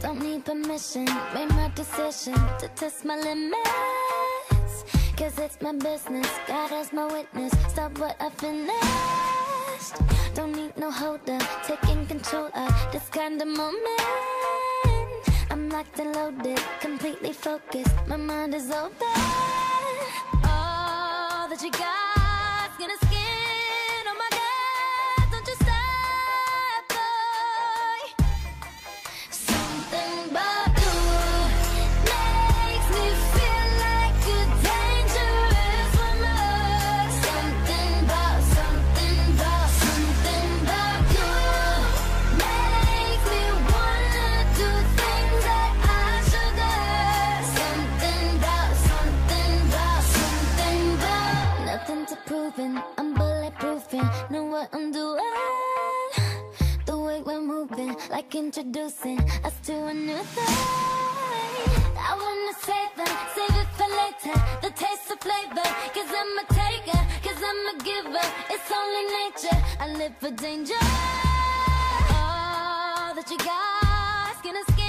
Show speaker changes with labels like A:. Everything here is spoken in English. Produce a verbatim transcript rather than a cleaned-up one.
A: Don't need permission, made my decision to test my limits. Cause it's my business, God as my witness. Stop what I finished. Don't need no holder, taking control of this kind of moment. I'm locked and loaded, completely focused, my mind is open. All that you got's gonna skin, oh my God, don't you stop, boy. Something about you makes me feel like a dangerous woman. Something about, something about, something about you makes me wanna do things that I shouldn't. Something about, something about, something about. Nothing to proving, I'm bulletproofing, know what I'm doing. The way we're moving, like introducing us to a new thing. I wanna save it, save it for later, the taste of flavor. Cause I'm a taker, cause I'm a giver, it's only nature, I live for danger. All that you got's gonna scare